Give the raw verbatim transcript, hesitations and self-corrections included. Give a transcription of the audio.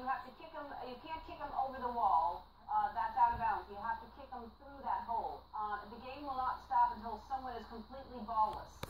have to kick them. You can't kick them over the wall. Uh, that's out of bounds. You have to kick them through that hole. Uh, the game will not stop until someone is completely ballless.